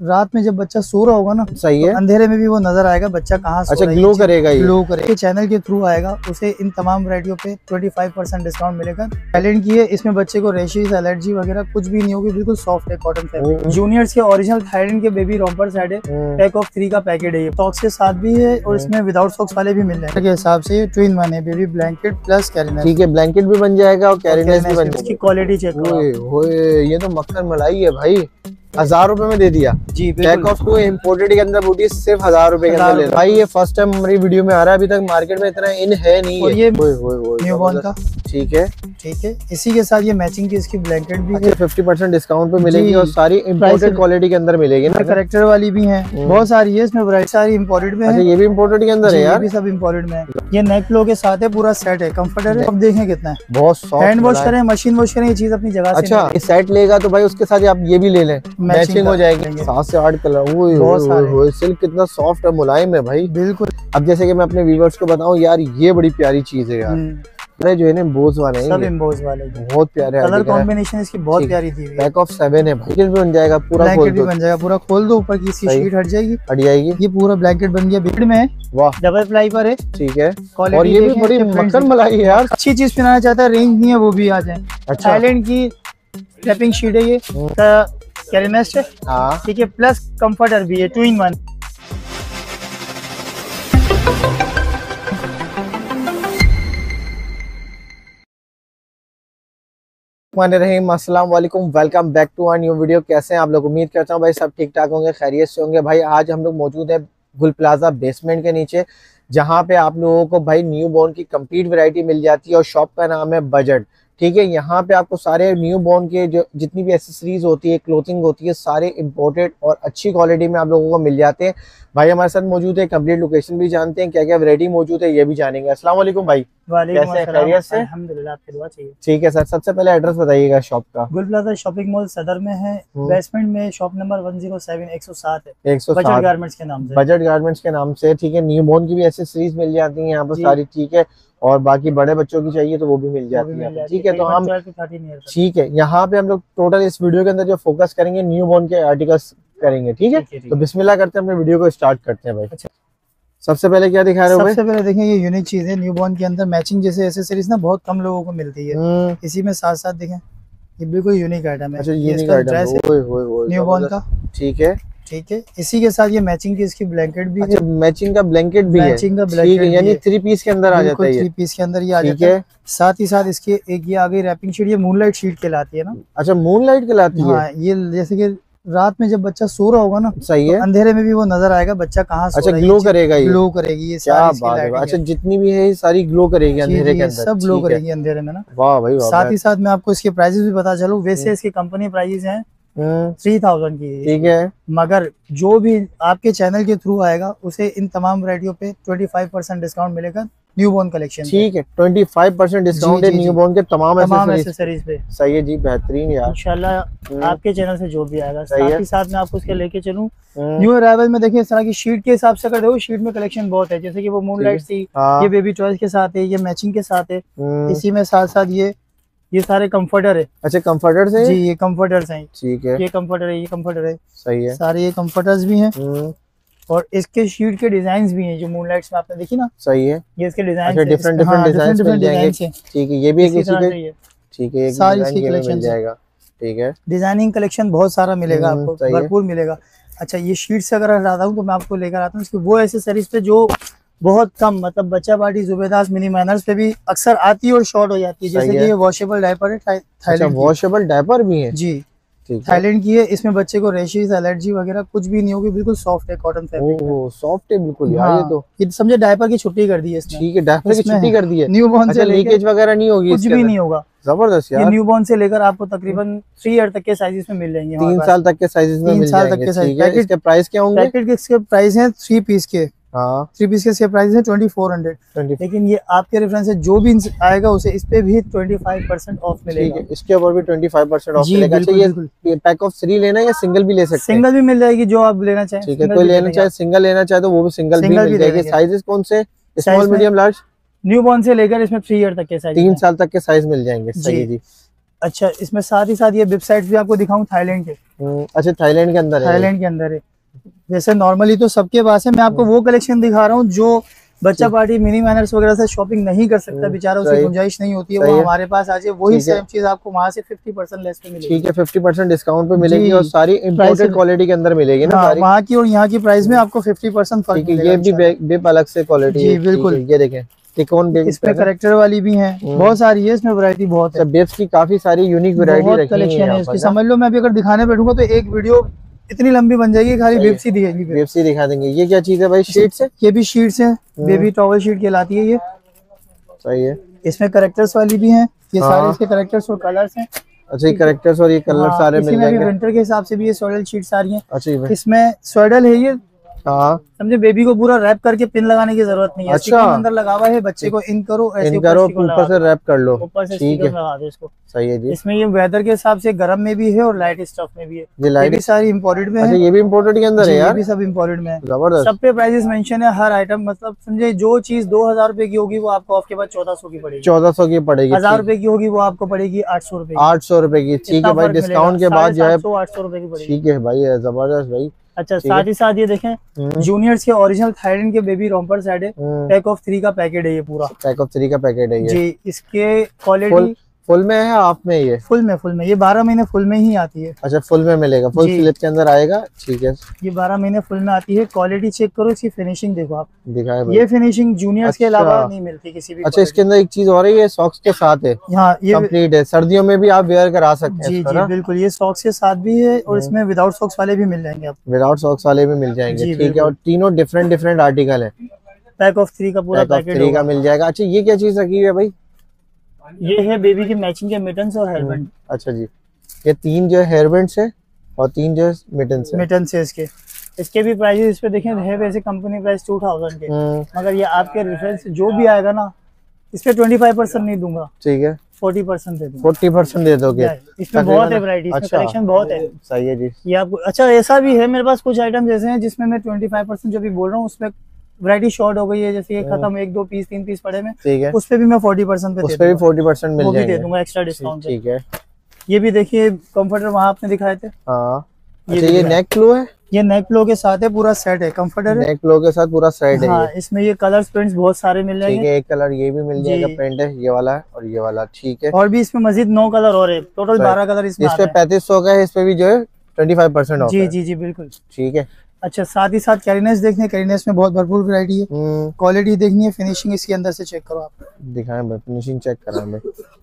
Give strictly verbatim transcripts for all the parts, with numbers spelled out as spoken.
रात में जब बच्चा सो रहा होगा ना, सही है, तो अंधेरे में भी वो नजर आएगा बच्चा कहाँ सो अच्छा रहा है। ग्लो करेगा, ये ग्लो करेगा। चैनल के थ्रू आएगा, उसे इन तमाम वैरायटियों पे पच्चीस परसेंट डिस्काउंट मिलेगा। टैलेंट की है, इसमें बच्चे को रेशेस, एलर्जी वगैरह कुछ भी नहीं होगी, बिल्कुल सॉफ्ट है, कॉटन फैब्रिक। जूनियर्स के ओरिजिनल थाईलैंड के बेबी रॉम्पर सेट है, पैक ऑफ थ्री का पैकेट है, सॉक्स के साथ भी है और इसमें विदाउट सॉक्स वाले भी मिल रहे हैं। के हिसाब से ट्विन वन है, बेबी ब्लैंकेट प्लस कैरिनेस। ठीक है, ब्लैंकेट भी बन जाएगा और कैरिनेस भी बन जाएगा। इसकी क्वालिटी चेक करो, ये तो मक्खन मलाई है भाई, हजार रुपए में दे दिया जी। पैक ऑफ टू इम्पोर्टेड के अंदर बूटी सिर्फ हजार रुपए के अंदर ले लो भाई। ये फर्स्ट टाइम हमारी वीडियो में आ रहा है, अभी तक मार्केट में इतना इन है नहीं। और ये न्यू बॉर्न का ठीक है, ठीक है। इसी के साथ ये मैचिंग की इसकी ब्लैंकेट भी है, फिफ्टी परसेंट डिस्काउंट पे मिलेगी और सारी इम्पोर्टेड क्वालिटी के अंदर मिलेगी ना। करेक्टर वाली भी है, बहुत सारी है इसमें वैरायटी, सारी इम्पोर्टेड में है। ये भी इम्पोर्टेड के अंदर है यार, ये भी सब इम्पोर्टेड में है। ये नेक फ्लो के साथ है, पूरा सेट है, कंफर्टेबल है। अब देखें कितना है, बहुत सॉफ्ट। हैंड वॉश करें, मशीन वॉश करें, ये चीज अपनी जगह से। अच्छा, इस सेट लेगा तो भाई उसके साथ आप ये भी ले लें, मैचिंग हो जाएगी। सात से आठ कलर, बहुत सारे। सिल्क कितना सॉफ्ट और मुलायम है भाई, बिल्कुल। अब जैसे कि मैं अपने व्यूअर्स को बताऊं यार, ये बड़ी प्यारी चीज है यार, जो है ना एम्बोज वाले हैं, सब एम्बोज वाले बहुत प्यारे, कलर कॉम्बिनेशन इसकी बहुत प्यारी थी। पैक ऑफ सेवन है, ब्लैंकेट भी बन जाएगा, पूरा खोल दो, बन जाएगा पूरा, खोल दो, ऊपर की इसकी शीट हट जाएगी, हट जाएगी। ये पूरा ब्लैंकेट बन गया, बेड में है, वाह, डबल प्लाई पर है, ठीक है। और ये भी बड़ी मक्खन मलाई है यार, अच्छी चीज पहनाना चाहता है, रेंज नहीं है वो भी आ जाए। अच्छा, थाईलैंड की रैपिंग शीट है, ये कैरिनेस्ट है, हाँ ठीक है, प्लस कंफर्टर भी है, टू इन वन। अस्सलाम वालेकुम, welcome back to our new video. कैसे हैं आप लोग? उम्मीद करता हूँ भाई सब ठीक ठाक होंगे, खैरियत से होंगे। भाई आज हम लोग मौजूद हैं गुल प्लाजा बेसमेंट के नीचे, जहाँ पे आप लोगों को भाई न्यू बॉर्न की कंप्लीट वैरायटी मिल जाती है और शॉप का नाम है बजट। ठीक है, यहाँ पे आपको सारे न्यू बॉर्न के जो जितनी भी एसेसरीज होती है, क्लोथिंग होती है, सारे इंपोर्टेड और अच्छी क्वालिटी में आप लोगों को मिल जाते हैं। भाई हमारे साथ मौजूद है, कंप्लीट लोकेशन भी जानते हैं, क्या क्या वैरायटी मौजूद है ये भी जानेंगे। अस्सलाम वालेकुम भाई, कैसे हैं? खैरियत से? अल्हम्दुलिल्लाह, आपकी दुआ चाहिए। ठीक है सर, सबसे पहले एड्रेस बताइएगा शॉप का। गुल प्लाजा शॉपिंग मॉल सदर में है, बेसमेंट में, shop number one zero seven, एक सौ सात है, एक सौ सात बजट गारमेंट्स के नाम से। बजट गारमेंट्स के नाम से, ठीक है। न्यू बॉर्न की भी एसेसरीज मिल जाती है यहाँ पर सारी, ठीक है। और बाकी बड़े बच्चों की चाहिए तो वो भी मिल जाती है, ठीक है। तो हम ठीक है, यहाँ पे हम लोग टोटल इस वीडियो के अंदर जो फोकस करेंगे न्यू बॉर्न के आर्टिकल्स करेंगे, ठीक है। तो बिस्मिल्लाह करते हैं, अपने वीडियो को स्टार्ट करते हैं भाई। अच्छा, सबसे पहले क्या दिखा रहे हो? सबसे पहले देखें, ये यूनिक चीज है, न्यू बॉर्न के अंदर मैचिंग जैसे एसेसरीज ना बहुत कम लोगों को मिलती है, इसी में साथ साथ देखें, ये बिल्कुल यूनिक आइटम है। अच्छा, यूनिक आइटम है न्यू बॉर्न का, ठीक है ठीक है। इसी के साथ ये मैचिंग की इसकी ब्लैंकेट भी अच्छा, है, मैचिंग का ब्लैंकेट भी मैचिंग है, का ब्लैंकेट यानी थ्री पीस के अंदर आ जाता है, थ्री पीस के अंदर ये आ जाता है। साथ ही साथ इसकी एक ये आगे रैपिंग शीट, ये मूनलाइट शीट कहलाती है ना। अच्छा, मूनलाइट कहलाती है, ये जैसे कि रात में जब बच्चा सो रहा होगा ना, सही है, तो अंधेरे में भी वो नजर आएगा बच्चा कहाँ सो अच्छा, रहा है। ग्लो करेगा, ये ग्लो करेगी, ये क्या बात है। अच्छा, जितनी भी है सारी ग्लो करेगी अंधेरे के अंदर, सब ग्लो करेगी अंधेरे में ना। वाह भाई वाह। साथ ही साथ मैं आपको इसके प्राइसेस भी बता चलूं, वैसे इसकी कंपनी प्राइसेस हैं थ्री थाउजेंड की, ठीक है, मगर जो भी आपके चैनल के थ्रू आएगा उसे इन तमाम वैरायटियों पे पच्चीस परसेंट डिस्काउंट मिलेगा न्यू बॉर्न कलेक्शन, ठीक है। पच्चीस परसेंट डिस्काउंट है न्यू बॉर्न के तमाम एसेसरीज पे। सही है जी, बेहतरीन यार, इंशाल्लाह आपके चैनल से जो भी आएगा। साथ ही साथ मैं आपको उसके लेके चलूं न्यू अराइवल में, देखिए इस तरह की शीट के हिसाब से, अगर देखो शीट में कलेक्शन बहुत है, जैसे कि वो मूनलाइट थी, ये बेबी चॉइस के साथ है, ये मैचिंग के साथ है, इसी में साथ साथ ये ये सारे कंफर्टर है। अच्छा, कंफर्टर्स है जी, ये कंफर्टर्स हैं, ठीक है, ये कंफर्टर है, ये कंफर्टर है, सही है, सारे ये कंफर्टर्स भी हैं। और इसके शीट के डिजाइन भी हैं जो मूनलाइट्स में आपने देखी ना, सही है, ये इसके डिजाइन डिफरेंट डिफरेंट डिजाइन मिल जाएंगे, ठीक है। ये भी एक इसी के, ठीक है, एक सारी इसकी कलेक्शन मिल जाएगा, ठीक है। डिजाइनिंग कलेक्शन बहुत सारा मिलेगा आपको, भरपूर मिलेगा। अच्छा, ये शीट से अगर हटाता हूँ तो मैं आपको लेकर आता हूँ इसकी वो एसेसरीज पे जो बहुत कम, मतलब बच्चा पार्टी, जुबेदास, मिनी माइनर्स पे भी अक्सर आती है और शॉर्ट हो जाती है, जैसे कि ये वॉशेबल डायपर है, थाईलैंड वॉशेबल डायपर भी है जी, थाईलैंड की है। इसमें बच्चे को रेशेस, एलर्जी वगैरह कुछ भी नहीं होगी, बिल्कुल सॉफ्ट है, कॉटन फैब्रिक है, सॉफ्ट है बिल्कुल यार। ये तो ये समझे डायपर की छुट्टी कर दी है इसने, ठीक है, डायपर की छुट्टी कर दी है, न्यू बॉर्न से लीकेज वगैरह नहीं होगी, कुछ भी नहीं होगा, जबरदस्त यार। ये न्यू बॉर्न से लेकर आपको तकरीबन थ्री ईयर तक के साइजेस में मिल जाएंगे, तीन साल तक के साइजेस में मिल जाएंगे, ठीक है। इसके प्राइस क्या होंगे? पैकेट के इसके प्राइस हैं थ्री पीस के, हाँ, थ्री पीस के इसके प्राइस है ट्वेंटी फोर हंड्रेड, लेकिन ये आपके रेफरेंस से जो भी आएगा उसे इस पे भी ट्वेंटी फाइव परसेंट ऑफ मिलेगा, ठीक है। इसके ऊपर भी ट्वेंटी फाइव परसेंट ऑफ मिलेगा। अच्छा, ये पैक ऑफ थ्री लेना है या सिंगल भी ले सकते हैं? सिंगल भी मिल जाएगी, जो आप लेना चाहें, ठीक है। कोई लेना चाहे सिंगल लेना चाहे तो वो भी सिंगल भी मिल जाएगी। साइजेस कौन से? Small, medium, large? New born से लेकर इसमें थ्री ईयर तक के साइज, तीन साल तक के साइज मिल जाएंगे, सही है जी। अच्छा, इसमें साथ ही साथ ये वेबसाइट भी आपको दिखाऊं थाईलैंड के। अच्छा, थाईलैंड के अंदर है? थाईलैंड के अंदर है। जैसे नॉर्मली तो सबके पास है, मैं आपको वो कलेक्शन दिखा रहा हूँ जो बच्चा पार्टी मिनी मैनर्स वगैरह से शॉपिंग नहीं कर सकता, बेचारा, उसे गुंजाइश नहीं होती है, वो हमारे पास आ जाए, वही सेम चीज आपको वहाँ से फिफ्टी परसेंट लेस पे मिलेगी। ठीक है, फिफ्टी परसेंट डिस्काउंट पे मिलेगी और सारी इंपोर्टेड क्वालिटी के अंदर मिलेगी ना? हाँ, वहाँ की और यहाँ की प्राइस में आपको फिफ्टी परसेंट फर्क मिलेगा। ये भी बेप अलग से क्वालिटी है। बिल्कुल, ये देखें टिकोन बेब, इसमें करेक्टर वाली भी है, बहुत सारी है, इसमें वैरायटी बहुत है। बेब्स की काफी सारी यूनिक वैरायटी कलेक्शन है इसकी, समझ लो मैं अभी अगर दिखाने बैठूंगा तो एक वीडियो इतनी लंबी बन जाएगी, खाली बेब्स ही दिखेगी। बेब्स ही दिखा देंगे। ये क्या चीज है भाई? शीट्स है? ये भी शीट्स है, बेबी टॉवल शीट कहलाती है ये। सही है। इसमें करेक्टर्स वाली भी हैं, ये सारे इसके करेक्टर्स और कलर्स हैं। अच्छा, ये करेक्टर्स और ये कलर सारे मिल जाएंगे। विंटर के हिसाब से भी ये स्वेडल शीट्स आ रही हैं। अच्छा, इसमें स्वेडल है ये, हाँ, समझे, बेबी को पूरा रैप करके पिन लगाने की जरूरत नहीं है। अच्छा, अंदर लगा हुआ है, बच्चे को इन करो, ऐसे इन करो, ऊपर से रैप कर लो, ऊपर से ठीक है, लगा दो इसको। सही है जी। इसमें ये वेदर के हिसाब से गर्म में भी है और लाइट स्टफ में भी है। ये, ये भी सारी इम्पोर्टेड में है। ये भी इम्पोर्टेड के अंदर है यार? ये भी सब इम्पोर्टेड में है। जबरदस्त। सब पे प्राइसेस मेंशन है, हर आइटम, मतलब समझे, जो चीज दो हजार रुपए की होगी वो आपको आपके पास चौदह सौ की पड़ेगी। चौदह सौ की पड़ेगी। हजार रुपए की होगी वो आपको पड़ेगी आठ सौ रुपए आठ सौ रुपए की। ठीक है भाई, डिस्काउंट के बाद जो है आठ सौ रुपए की पड़ेगी। ठीक है भाई, जबरदस्त भाई। अच्छा, साथ ही साथ ये देखें, जूनियर्स के ओरिजिनल थाईलैंड के बेबी रॉम्पर सेट है, पैक ऑफ थ्री का पैकेट है ये पूरा। पैक ऑफ थ्री का पैकेट है ये जी। इसके क्वालिटी फुल में है, हाफ में? ये फुल में, फुल में। ये बारह महीने फुल में ही आती है। अच्छा, फुल में मिलेगा, फुल स्लिप के अंदर आएगा। ठीक है, ये बारह महीने फुल में आती है। क्वालिटी चेक करो, इसकी फिनिशिंग देखो आप, दिखाए ये फिनिशिंग जूनियर्स अच्छा, के अलावा नहीं मिलती किसी भी। अच्छा, इसके अंदर एक चीज और है, ये सॉक्स के साथ है। हाँ, ये कंप्लीट है, सर्दियों में भी आप वेयर करा सकते हैं। जी जी बिल्कुल, ये सॉक्स के साथ भी है और इसमें विदाउट सॉक्स वाले भी मिल जाएंगे आपको। विदाउट सॉक्स वाले भी मिल जाएंगे, ठीक है। और तीनों डिफरेंट डिफरेंट आर्टिकल है। पैक ऑफ थ्री का पूरा पैकेट थ्री का मिल जाएगा। अच्छा, ये क्या चीज रखी हुई है भाई? ये है बेबी की मैचिंग के मिटन्स और हेयरबैंड। अच्छा जी, ये तीन जो है हेयरबैंड्स है और तीन जो है मिटन्स है। मिटन्स है इसके। इसके भी प्राइस इस पे देखें है वैसे कंपनी प्राइस टू थाउजेंड के, मगर ये आपके रेफरेंस जो भी आएगा ना, इस पे ट्वेंटी फाइव परसेंट नहीं दूंगा। ठीक है, फोर्टी परसेंट दे दूंगा। फोर्टी परसेंट दे दोगे? इसमें बहुत है वैरायटी, इसमें कलेक्शन बहुत है। सही है जी। ये आपको अच्छा, ऐसा भी है मेरे पास कुछ आइटम जैसे हैं जिसमें मैं ट्वेंटी फाइव परसेंट जो भी बोल रहा हूँ उसमें वैरायटी शॉर्ट हो गई है, जैसे ये खत्म, एक दो पीस तीन पीस पड़े में, ठीक है, उस पे भी मैं फोर्टी परसेंट पे, उस पे भी फोर्टी परसेंट मिल जाएगा, दे दूंगा एक्स्ट्रा डिस्काउंट। ठीक है, ये भी देखिए कंफर्टर वहाँ आपने दिखाए थे। हाँ, ये ये नेक प्लो है, ये नेक प्लो के साथ है, पूरा सेट है, कंफर्टर है, नेक प्लो के साथ पूरा सेट है। हाँ, इसमें ये कलर्स प्रिंट्स बहुत सारे मिल जाएंगे। ठीक है, एक कलर ये भी मिल जाएगा, प्रिंट है ये वाला है और ये वाला। ठीक है, और भी इसमें मजीद नौ कलर और है, टोटल बारह कलर इसमें। इस पे पैंतीस सौ का है, इस पे भी जो है ट्वेंटी फाइव परसेंट ऑफ। जी जी जी बिल्कुल। ठीक है। अच्छा, साथ ही साथ कैरीनेस देखने, कैरीनेस में बहुत भरपूर वैरायटी है। क्वालिटी देखनी है, फिनिशिंग इसके अंदर से चेक करो आप। दिखाएं भाई, फिनिशिंग चेक कराएं,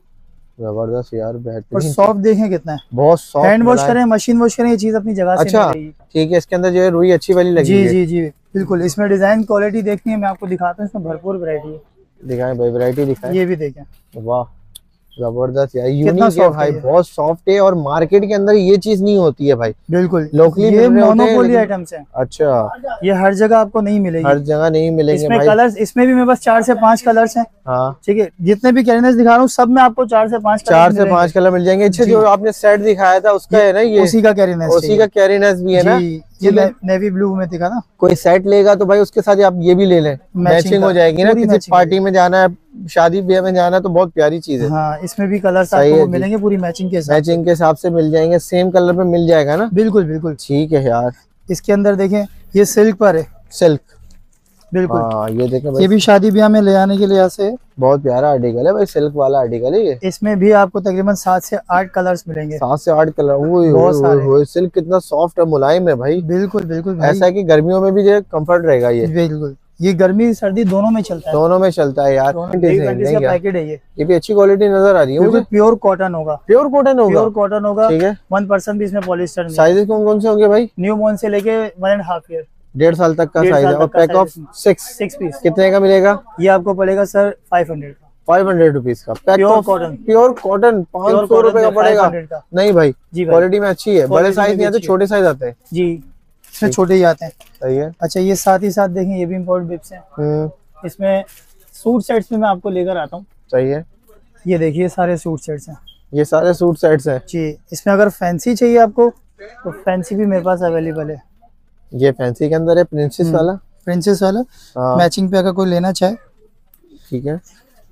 जबरदस्त यार, बेहतरीन। और सॉफ्ट देखें कितना है, बहुत सॉफ्ट। हैंड वॉश करें, मशीन वॉश करें, ये चीज अपनी जगह से अच्छा, ठीक है। इसके अंदर जो है रुई अच्छी वाली लगी जी जी जी बिल्कुल। इसमें डिजाइन क्वालिटी देखनी है, मैं आपको दिखाता हूँ, इसमें भरपूर वैरायटी है। दिखाएं भाई, वैरायटी दिखाएं। ये भी देखें, वाह जबरदस्त यार, यूनिक है भाई, बहुत सॉफ्ट है और मार्केट के अंदर ये चीज नहीं होती है भाई। बिल्कुल, लोकली ये मोनोपोली आइटम्स हैं। अच्छा, ये हर जगह आपको नहीं मिलेगी, हर जगह नहीं मिलेंगे इसमें भाई। कलर्स, इसमें भी मेरे पास चार से पांच कलर्स हैं। हाँ, ठीक है, जितने भी कैरीनेस दिखा रहा हूँ सब में आपको चार से पांच चार से पांच कलर मिल जाएंगे। अच्छा, जो आपने सेट दिखाया था उसका है ना, ये उसी का कैरीनेस, उसी का कैरीनेस भी है ना, ये नेवी ब्लू में दिखा ना। कोई सेट लेगा तो भाई उसके साथ आप ये भी ले लें, मैचिंग हो जाएगी ना, किसी पार्टी में जाना है, शादी ब्याह में जाना है तो बहुत प्यारी चीज है। हाँ, इसमें भी कलर्स आपको मिलेंगे पूरी मैचिंग के साथ, मैचिंग के हिसाब से मिल जाएंगे, सेम कलर पे मिल जाएगा ना। बिल्कुल बिल्कुल, ठीक है यार। इसके अंदर देखें, ये सिल्क पर है, सिल्क बिल्कुल। हाँ, ये देखें भाई, ये भी शादी ब्याह में ले आने के लिए से बहुत प्यारा आर्टिकल है भाई, सिल्क वाला आर्टिकल है ये। इसमें भी आपको तकरीबन सात से आठ कलर्स मिलेंगे, सात से आठ कलर। बहुत सारे। सिल्क कितना सॉफ्ट है, मुलायम है भाई। बिल्कुल बिल्कुल, ऐसा है कि गर्मियों में भी जो कम्फर्ट रहेगा ये। बिल्कुल, ये गर्मी सर्दी दोनों में चलता है, दोनों में चलता है यार। पैकेट है ये, ये भी अच्छी क्वालिटी नजर आ रही है। प्योर कॉटन होगा, प्योर कॉटन होगा, प्योर कॉटन होगा। ठीक है, वन परसेंट भी इसमें पॉलिस्टर। साइजेस कौन कौन से होंगे भाई? न्यू बॉर्न से लेके वन एंड हाफ ईयर, डेढ़ साल तक का साइज है। और pack of six six piece कितने का मिलेगा? ये आपको पड़ेगा सर फाइव हंड्रेड का, फाइव हंड्रेड रुपीज का। प्योर कॉटन, प्योर कॉटन पाँच सौ रुपए का पड़ेगा। नहीं भाई, क्वालिटी में अच्छी है, बड़े साइज नहीं आते, छोटे साइज आते हैं जी, इसमें छोटे ही आते हैं। सही है। अच्छा, ये साथ ही साथ देखें, ये भी इम्पोर्टेड बिप्स हैं। इसमें सूट सेट्स में मैं आपको लेकर आता हूँ। सही है। ये देखिए, सारे सूट सेट्स हैं, ये सारे सूट सेट्स हैं जी। इसमें अगर फैंसी चाहिए आपको तो फैंसी भी मेरे पास अवेलेबल है। ये फैंसी के अंदर है, प्रिंसेस वाला, प्रिंसेस वाला मैचिंग पे अगर कोई लेना चाहे। ठीक है,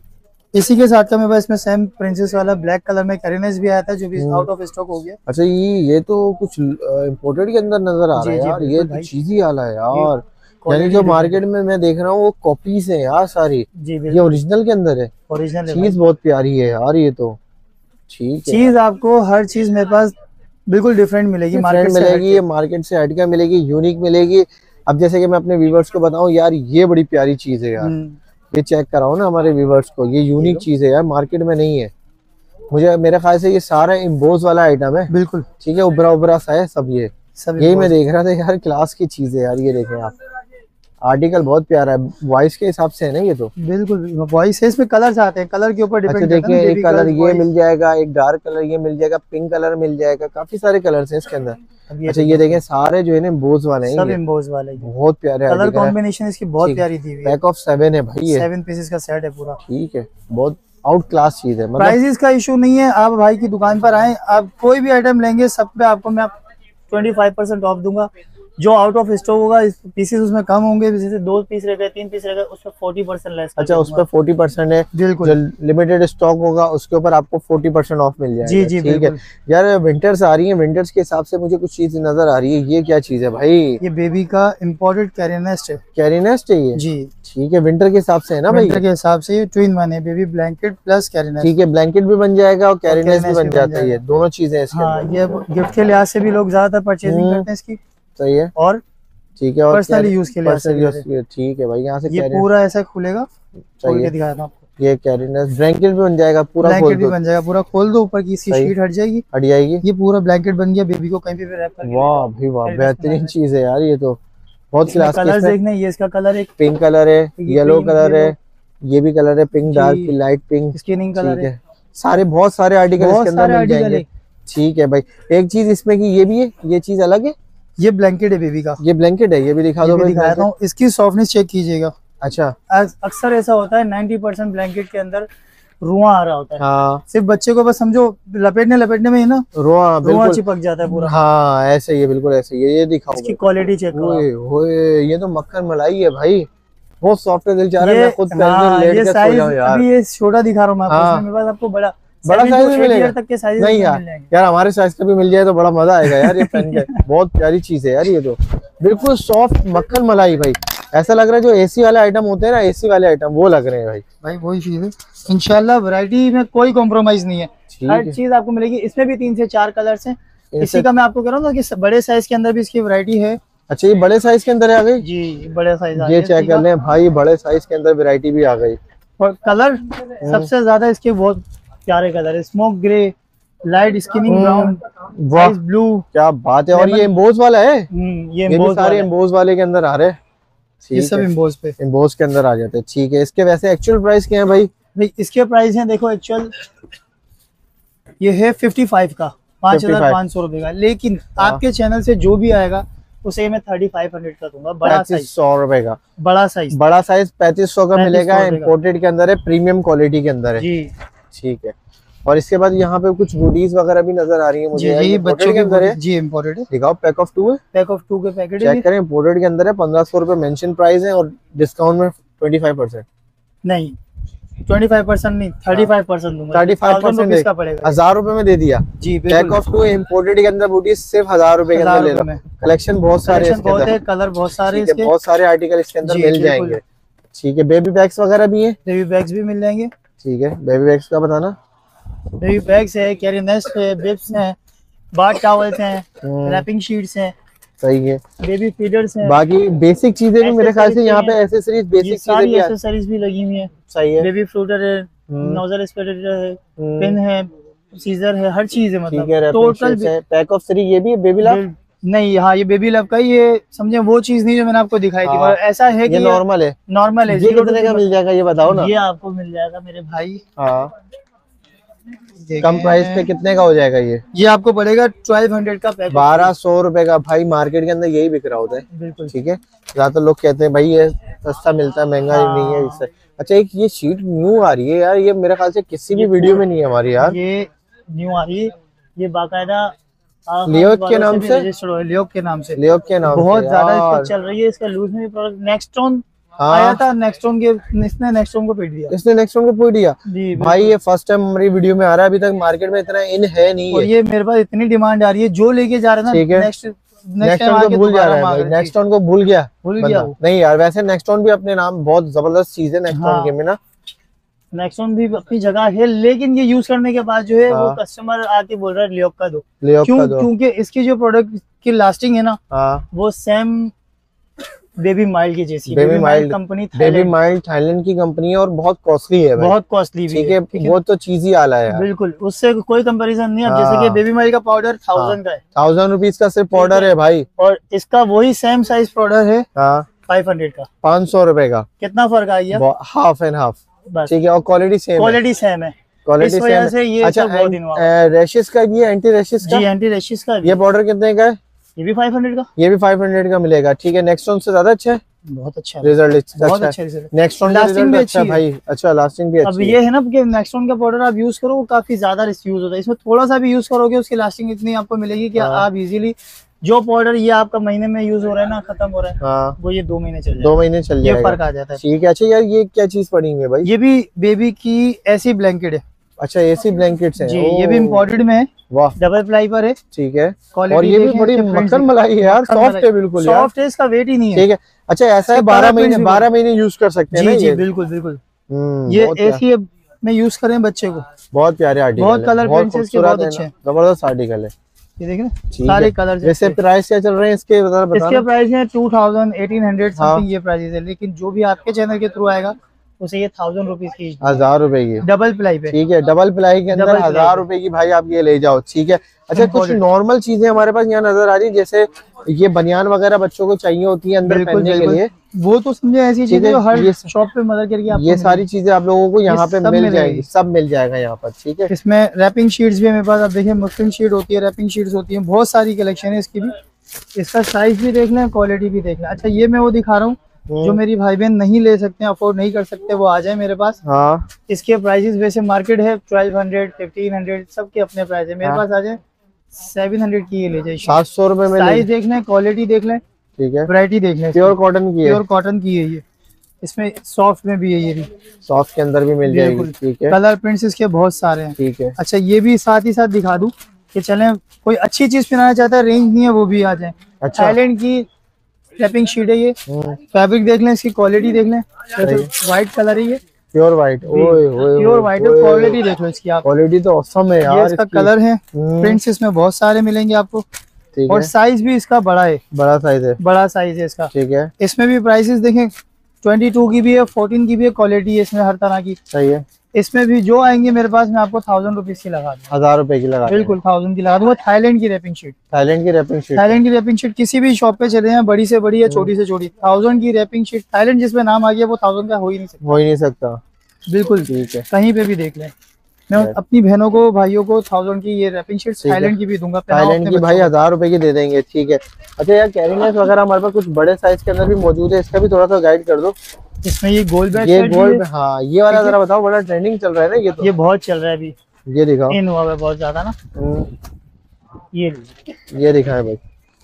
इसी के साथ का मेरे पास इसमें सेम प्रिंसेस वाला ब्लैक कलर में कैरिनेस भी आया था, जो भी आउट ऑफ स्टॉक हो गया। अच्छा, ये ये तो कुछ इम्पोर्टेड के अंदर नजर आ रहा है यार, ये तो चीज ही आला है यार। यानी जो मार्केट में मैं देख रहा हूँ वो कॉपीज है यार सारी, ये ओरिजिनल के अंदर है। ओरिजिनल चीज बहुत प्यारी है यार, ये तो ठीक है। चीज आपको हर चीज मेरे पास बिल्कुल डिफरेंट मिलेगी, मार्केट मिलेगी, ये मार्केट से हट के मिलेगी, यूनिक मिलेगी। अब जैसे कि मैं अपने व्यूवर्स को बताऊं यार, ये बड़ी प्यारी चीज है यार, ये चेक कराओ ना हमारे व्यूवर्स को, ये यूनिक चीज है यार, मार्केट में नहीं है। मुझे मेरे ख्याल से ये सारा इम्बोज वाला आइटम है, बिल्कुल ठीक है, उभरा उभरा सा है सब, ये सब यही मैं देख रहा था यार, क्लास की चीज है यार। ये देखें आप, आर्टिकल बहुत प्यारा है, वॉइस के हिसाब से है ना ये तो, बिल्कुल वॉइस है। इसमें कलर्स आते हैं, कलर के ऊपर डिपेंड करता है। अच्छा देखिए, एक कलर ये मिल जाएगा, एक डार्क कलर ये मिल जाएगा, पिंक कलर मिल जाएगा, काफी सारे कलर्स हैं इसके अंदर। अच्छा ये देखें, सारे जो है ना एम्बोज वाले हैं, सब एम्बोज वाले, बहुत प्यारे कलर कॉम्बिनेशन इसकी बहुत प्यारी दी हुई है। पैक ऑफ सेवन है भाई, ये सेवन पीसेस का सेट है पूरा, ठीक है, बहुत आउट क्लास चीज है। प्राइसेस का इशू नहीं है, आप भाई की दुकान पर आए, आप कोई भी आइटम लेंगे सब पे आपको मैं ट्वेंटी फाइव परसेंट ऑफ दूंगा। जो आउट ऑफ स्टॉक होगा पीसेस उसमें कम होंगे, जैसे दो पीस रह गए, तीन पीस रह गए, उस पर फोर्टी परसेंट लेस। अच्छा, उस पर फोर्टी परसेंट है, बिल्कुल। जो लिमिटेड स्टॉक होगा उसके ऊपर आपको फोर्टी परसेंट ऑफ मिल जाएगा। जी जी ठीक है यार। विंटर्स आ रही है, विंटर्स के हिसाब से मुझे कुछ चीज नजर आ रही है। ये क्या चीज है भाई? ये बेबी का इम्पोर्टेड कैरिनेस्ट है। कैरिनेस्ट है ये? जी ठीक है, विंटर के हिसाब से है ना भाई? विंटर के हिसाब से ये ट्विन वन है, बेबी ब्लैंकेट प्लस कैरिनेस्ट। ठीक है, ब्लैंकेट भी बन जाएगा और कैरिनेस्ट भी बन जाता है, ये दोनों चीजें। हाँ, ये गिफ्ट के लिहाज से भी लोग ज्यादातर परचेजिंग करते हैं इसकी। सही है, और ठीक है, और पर्सनली यूज के लिए। ठीक है भाई, यहाँ से ये पूरा ऐसा खुलेगा, खोल के दिखाया था आपको। ये कैरिनेस ब्लैंकेट भी बन जाएगा, पूरा ब्लैंकेट भी बन जाएगा, पूरा खोल दो, ऊपर की इसकी शीट हट जाएगी, हट जाएगी, ये पूरा ब्लैंकेट बन गया, बेबी को कहीं पे भी रैप करके। वाह भाई वाह, बेहतरीन चीज है यार, ये तो बहुत क्लास। कलर देखना, ये इसका कलर एक पिंक कलर है, येलो कलर है, ये भी कलर है, pink dark light pink skinning colour है, सारे बहुत सारे आर्टिकल इसके अंदर मिल जाएंगे। ठीक है भाई, एक चीज इसमें की ये भी है, ये चीज अलग है, ये ब्लैंकेट है बेबी का, ये ब्लैंकेट है, ये भी दिखा दो, दिखाता हूँ। इसकी सॉफ्टनेस चेक कीजिएगा। अच्छा, अक्सर ऐसा होता है नाइन्टी परसेंट ब्लैंकेट के अंदर रुआ आ रहा होता है। हाँ, सिर्फ बच्चे को बस समझो लपेटने लपेटने में ही ना रुआ रुआ चिपक जाता है पूरा। हाँ ऐसे ही है, बिल्कुल ऐसे ही है, ये दिखाओ इसकी क्वालिटी चेक करो। ये तो मक्खन मलाई है भाई, बहुत सॉफ्ट है, दिल चाह रहा है मैं खुद ये साइज अभी ये छोटा दिखा रहा हूँ मैं आपको, मेरे पास आपको बड़ा बड़ा साइज भी मिलेगा तक के साइज नहीं यार, यार हमारे साइज का भी मिल जाए तो बड़ा मजा आएगा यार, ये पहन के बहुत प्यारी चीज है यार, ये तो बिल्कुल सॉफ्ट मक्खन मलाई भाई, ऐसा लग रहा है जो एसी वाले आइटम होते हैं ना, एसी वाले आइटम वो लग रहे हैं भाई। भाई वही चीज है, इंशाल्लाह वैरायटी में कोई कॉम्प्रोमाइज नहीं है, हर चीज आपको मिलेगी। इसमें भी तीन से चार कलर्स हैं, इसी का मैं आपको कह रहा हूँ कि बड़े साइज के अंदर भी इसकी वैरायटी है। अच्छा, ये बड़े साइज के अंदर आ गई जी, बड़े साइज, ये चेक कर लें भाई, बड़े साइज के अंदर वैरायटी भी आ गई। और कलर सबसे ज्यादा इसके बहुत प्यारे कलर है, smoke grey, light skinning brown, white blue, क्या बात है। और ये एम्बोज वाला है, ये एम्बोज सारे एम्बोज वाले के अंदर आ रहे हैं, ये सब एम्बोज पे एम्बोज के अंदर आ जाते हैं। ठीक है, इसके वैसे एक्चुअल प्राइस क्या है भाई? भाई इसके प्राइस हैं, देखो एक्चुअल ये है फिफ्टी फाइव का, पाँच हजार पाँच सौ रुपए का, लेकिन आपके चैनल से जो भी आएगा उसे मैं थर्टी फाइव हंड्रेड का दूंगा, बड़ा साइज सौ रुपए का, बड़ा साइज बड़ा साइज पैंतीस सौ का मिलेगा, इम्पोर्टेड के अंदर है, प्रीमियम क्वालिटी के अंदर है जी। ठीक है, और इसके बाद यहाँ पे कुछ गुडीज वगैरह भी नजर आ रही है मुझे, ये बच्चों के अंदर है जी, इम्पोर्टेड है। दिखाओ, पैक ऑफ टू है, पैक ऑफ टू के पैकेट चेक करें, इम्पोर्टेड के अंदर है, पंद्रह सौ रुपए मेंशन प्राइस है और डिस्काउंट में ट्वेंटी फाइव परसेंट नहीं, ट्वेंटी फाइव परसेंट नहीं, थर्टी फाइव परसेंट दूंगा, थर्टी फाइव परसेंट का पड़ेगा, हजार रुपए में दे दिया जी। पैक ऑफ टू इम्पोर्टेड के अंदर बूटी सिर्फ हजार रुपए के अंदर ले लो, कलेक्शन बहुत सारे हैं, कलर बहुत सारे, बहुत सारे आर्टिकल इसके अंदर मिल जाएंगे। ठीक है, बेबी बैग्स वगैरह भी है, बेबी बैग्स भी मिल जाएंगे। ठीक है, बेबी बैग्स का बताना। बेबी बैग्स है, कैरी नेस्ट है, बिब्स हैं, बाथ टॉवल्स हैं, रैपिंग शीट्स हैं, सही है, बेबी फीडर्स हैं, बाकी बेसिक चीजें भी मेरे ख्याल से यहाँ पे एसेसरीज बेसिक सारी एसेसरीज भी लगी हुई है। सही है, बेबी फ्लूटर है, नोजल स्प्रेडर है, पिन है, सीजर है, हर चीज है, मतलब टोटल पैक ऑफ थ्री। ये भी है बेबी लव नहीं, हाँ ये बेबी लव का, ये समझे वो चीज नहीं जो मैंने आपको दिखाई थी, ऐसा है कि नॉर्मल है, नॉर्मल है। ये कितने का मिल जाएगा ये बताओ ना? ये आपको मिल जाएगा मेरे भाई, हाँ कम प्राइस पे कितने का हो जाएगा ये? ये आपको पड़ेगा ट्वेल्व हंड्रेड का पैकेट, बारह सौ रुपए का भाई, मार्केट के अंदर यही बिक रहा होता है। बिल्कुल ठीक है, ज्यादातर लोग कहते हैं भाई ये सस्ता मिलता है, महंगा हाँ। नहीं है इससे। अच्छा, एक ये शीट न्यू आ रही है यार, ये मेरे ख्याल से किसी भी वीडियो में नहीं है हमारी यार, ये न्यू आ रही है, ये बाकायदा लियोक के नाम से, लियोक के नाम से, लियोक के नाम बहुत ज्यादा चल रही है, इसका लूज में भी प्रोडक्ट नेक्स्टोन हाँ। आया था नेक्स्टोन के, इसने नेक्स्टोन को पीट दिया, इसने नेक्स्टोन को पीट दिया जी भाई। ये फर्स्ट टाइम हमारी वीडियो में आ रहा है, अभी तक मार्केट में इतना इन है नहीं। और ये मेरे पास इतनी डिमांड आ रही है, जो लेके जा रहा है ना नेक्स्ट नेक्स्टोन को भूल जा रहा है भाई, नेक्स्टोन को भूल गया भूल गया नहीं यार। वैसे नेक्स्टोन भी अपने नाम बहुत जबरदस्त चीज है नेक्स्टोन के में ना, नेक्सॉन भी अपनी जगह है, लेकिन ये यूज करने के बाद जो है वो कस्टमर आके बोल रहा है लियोक का दो, क्यों? क्योंकि इसकी जो प्रोडक्ट की लास्टिंग है ना वो सेम बेबी माइल्ड की जैसी। Baby mild company, baby mild Thailand की कंपनी है और बहुत कॉस्टली है भाई, बहुत कॉस्टली भी है, वो तो चीज ही आला है बिल्कुल, उससे कोई कंपैरिजन नहीं है। अब जैसे कि बेबी माइल्ड का पाउडर थाउजेंड का है, थाउजेंड रुपीज का सिर्फ पाउडर है भाई, और इसका वही सेम साइज पाउडर है फाइव हंड्रेड का, पाँच सौ रुपए का। कितना फर्क आ गया? हाफ एंड हाफ, ठीक है। और क्वालिटी सेम, क्वालिटी सेम है, क्वालिटी सेम है। ये अच्छा, रैशेस का भी है, एंटी रैशेस का? जी, एंटी रैशेस का। ये पाउडर कितने का है? ये भी फाइव हंड्रेड का, ये भी फाइव हंड्रेड का मिलेगा, ठीक है। नेक्स्टोन से ज्यादा अच्छा है, बहुत अच्छा रिजल्ट, बहुत अच्छा रिजल्ट। नेक्स्टोन का रिजल्ट अच्छा भाई, अच्छा लास्टिंग भी अच्छी है। अब ये है ना कि नेक्स्टोन का पाउडर आप यूज करो वो काफी ज्यादा यूज होता है, इसमें थोड़ा सा भी यूज करोगे उसकी लास्टिंग इतनी आपको मिलेगी कि आप इजीली जो पाउडर ये आपका महीने में यूज हो रहा है ना, खत्म हो रहा है, हाँ। वो ये दो महीने चल जाएगा, दो महीने चल जाएगा, ये फर्क आ जाता है, ठीक है। अच्छा यार, ये क्या चीज पड़ी हुई है भाई? ये भी बेबी की ऐसी ब्लैंकेट है। अच्छा, एसी ब्लैंकेट्स हैं जी, ये भी इम्पोर्टेड में है, वाह, डबल प्लाई पर है, ठीक है। और ये भी बड़ी मक्खन मलाई है यार, सॉफ्ट है बिल्कुल, सॉफ्ट है, इसका वेट ही नहीं है, ठीक है। अच्छा, ऐसा है बारह महीने बारह महीने यूज कर सकते हैं ना ये? बिल्कुल बिल्कुल, ये एसी में यूज करें बच्चे को, बहुत प्यारे आर्टिकल, बहुत कलर प्रिंट्स के बहुत अच्छे हैं, जबरदस्त आर्टिकल है, ये देख रहे सारे कलर। वैसे प्राइस क्या चल रहे हैं इसके, इसके प्राइस है two thousand eighteen hundred something ये प्राइस है, लेकिन जो भी आपके चैनल के थ्रू आएगा उसे ये थाउजेंड रुपीज की, हजार रुपए की डबल प्लाई पे, ठीक है। डबल प्लाई के अंदर हजार रुपए की भाई आप ये ले जाओ, ठीक है। अच्छा, कुछ नॉर्मल चीजें हमारे पास यहाँ नजर आ रही है, जैसे ये बनियान वगैरह बच्चों को चाहिए होती है अंदर पहनने के लिए, वो तो समझे ऐसी चीजें जो हर शॉप पे मदद करके ये सारी चीजें आप लोगों को यहाँ पे मिल जाएगी, सब मिल जाएगा यहाँ पर, ठीक है। इसमें रैपिंग शीट्स भी मेरे पास, आप देखिए मफिन शीट होती है, रैपिंग शीट्स होती है, बहुत सारी कलेक्शन है इसकी भी। इसका साइज भी देख लें, क्वालिटी भी देख लें। अच्छा, ये मैं वो दिखा रहा हूँ जो मेरी भाई बहन नहीं ले सकते, अफोर्ड नहीं कर सकते, वो आ जाए मेरे पास। हाँ, इसके प्राइसेस वैसे मार्केट है ट्वेल्व हंड्रेड, फिफ्टीन हंड्रेड, सबके अपने प्राइस है, मेरे पास आ जाए सेवन हंड्रेड की ये ले जाए, सात सौ रुपए में। साइज देख लें, क्वालिटी देख लें, ठीक है, वैरायटी देख लें। प्योर कॉटन की है, प्योर कॉटन की है ये, इसमें सॉफ्ट में भी है, ये भी सॉफ्ट के अंदर भी मिल जाएगी, ठीक है। कलर प्रिंट्स इसके बहुत सारे हैं, ठीक है। अच्छा, ये भी साथ ही साथ दिखा दूं कि चलें कोई अच्छी चीज पहनाना चाहता है, रेंज नहीं है, वो भी आ जाए। अच्छा, थाईलैंड की रैपिंग शीट है ये, फैब्रिक देख लें, इसकी क्वालिटी देख लें, व्हाइट कलर है ये, प्योर व्हाइट, प्योर व्हाइट है, क्वालिटी देख लो इसकी आप, क्वालिटी तो ऑसम है यार। ये इसका कलर है, प्रिंट्स इसमें बहुत सारे मिलेंगे आपको, और साइज भी इसका बड़ा है, बड़ा साइज है, बड़ा साइज है इसका, ठीक है। इसमें भी प्राइसेस देखें, ट्वेंटी टू की भी है, फोर्टीन की भी है, क्वालिटी है इसमें हर तरह की, सही है। इसमें भी जो आएंगे मेरे पास, मैं आपको थाउजेंड रुपीज की लगा दूँ, हजार रुपए की लगा, बिल्कुल थाउजेंड की लगा दूंगा। थाईलैंड की रैपिंग शीट, थाईलैंड की रैपिंग शीट, थाईलैंड की रैपिंग शीट किसी भी शॉप पे चले जाएं, बड़ी से बड़ी है, छोटी से छोटी, थाउजेंड की रैपिंग शीट। थाईलैंड जिसमें नाम आ गया वो थाउजेंड का हो ही नहीं सकता, हो ही नहीं सकता, बिल्कुल, ठीक है। कहीं पे भी देख लें, मैं अपनी बहनों को, भाइयों को थाउजेंड की ये रैपिंग शीट थाईलैंड की भी दूंगा, थाईलैंड की भाई हजार रुपए की दे देंगे, ठीक है। अच्छा यार, कैरीनेस वगैरह हमारे पास कुछ बड़े साइज के अंदर भी मौजूद है, इसका भी थोड़ा सा गाइड कर दो। इसमें ये गोल्ड बैग, ये गोल्ड, हाँ, ये वाला जरा बताओ, बड़ा ट्रेंडिंग चल रहा है ना ये तो, ये बहुत चल रहा है अभी, ये दिखाओ, इन हुआ है बहुत ज्यादा ना, ये ये दिखाए भाई,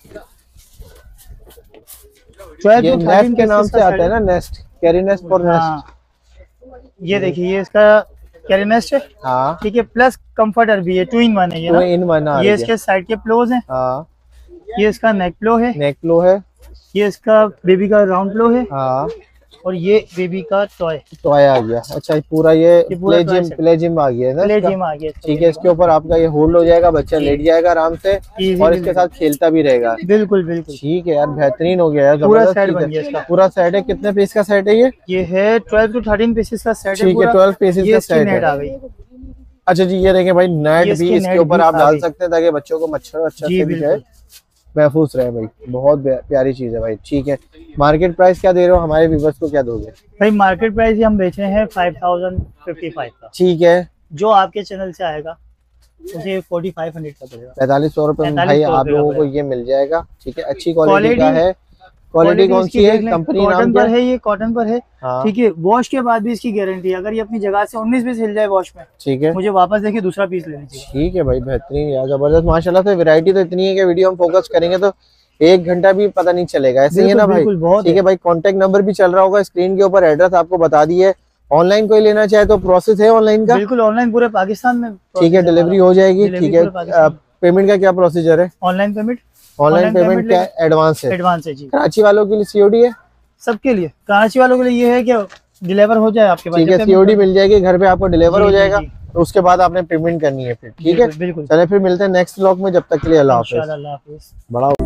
ये नेस्ट के नाम से आता है ना, नेस्ट, कैरीनेस्ट फॉर नेस्ट। ये देखिए, ये इसका कैरीनेस्ट है, हाँ, ठीक है, प्लस कंफर्टर भी है, टू इन वन है ये, टू इन वन, ये इसके साइड के प्लोज हैं, हाँ, ये इसका नेक प्लो है, नेक प्लो है, ये इसका बेबी का राउंड प्लो है, हाँ, और ये बेबी का टॉय टॉय आ गया। अच्छा, पूरा ये प्ले जिम, प्ले जिम आ गया है ना, प्ले जिम आ गया, ठीक है। इसके ऊपर आपका ये होल्ड हो जाएगा, बच्चा लेट जाएगा आराम से, और इसके साथ खेलता भी रहेगा, बिल्कुल बिल्कुल, ठीक है यार, बेहतरीन हो गया यार, पूरा सेट बन गया इसका, पूरा सेट है। कितने पीस का सेट है ये? ये है ट्वेल्व टू थर्टीन पीसेस का सेट है, ठीक है, ट्वेल्व पीसेस का सेट है, आ गई। अच्छा जी, ये देखें भाई, नेट भी इसके ऊपर आप डाल सकते हैं ताकि बच्चों को मच्छर अच्छा से भी जाए, महफूज रहे भाई, बहुत प्यारी चीज है भाई, ठीक है। मार्केट प्राइस क्या दे रहे हो, हमारे व्यूअर्स को क्या दोगे भाई? मार्केट प्राइस हम बेच रहे हैं फाइव थाउजेंड फिफ्टी फाइव का, ठीक है। जो आपके चैनल से आएगा उसे फोर्टी फाइव हंड्रेड का पड़ेगा, पैंतालीस सौ रुपए में भाई आप लोगों को ये मिल जाएगा, ठीक है। अच्छी क्वालिटी का है, क्वालिटी कौन सी है, कंपनी नाम पर है, ये कॉटन पर है, ठीक है। वॉश के बाद भी इसकी गारंटी है, अगर ये अपनी जगह से उन्नीस पीस हिल जाए वॉश में, ठीक है, मुझे वापस देके दूसरा पीस लेना चाहिए, ठीक है भाई, बेहतरीन यार, जबरदस्त माशाल्लाह से। वैरायटी तो इतनी है कि वीडियो हम फोकस करेंगे तो एक घंटा भी पता नहीं चलेगा, ऐसे ही है ना भाई? ठीक है भाई, कॉन्टेक्ट नंबर भी चल रहा होगा स्क्रीन के ऊपर, एड्रेस आपको बता दिए। ऑनलाइन कोई लेना चाहे तो प्रोसेस है ऑनलाइन का? बिल्कुल ऑनलाइन पूरे पाकिस्तान में। ठीक है, डिलीवरी हो जाएगी। ठीक है, पेमेंट का क्या प्रोसीजर है? Online payment. ऑनलाइन पेमेंट क्या एडवांस है? एडवांस है जी। कराची वालों के लिए सीओडी है? सबके लिए, कराची वालों के लिए ये है कि डिलीवर हो जाए आपके पास। ठीक है, सीओडी मिल जाएगी, घर पे आपको डिलीवर हो जाएगा, तो उसके बाद आपने पेमेंट करनी है फिर। ठीक है, चले फिर मिलते हैं नेक्स्ट व्लॉग में, जब तक के लिए अल्लाह हाफिज़। अल्लाह हाफिज़। बड़ा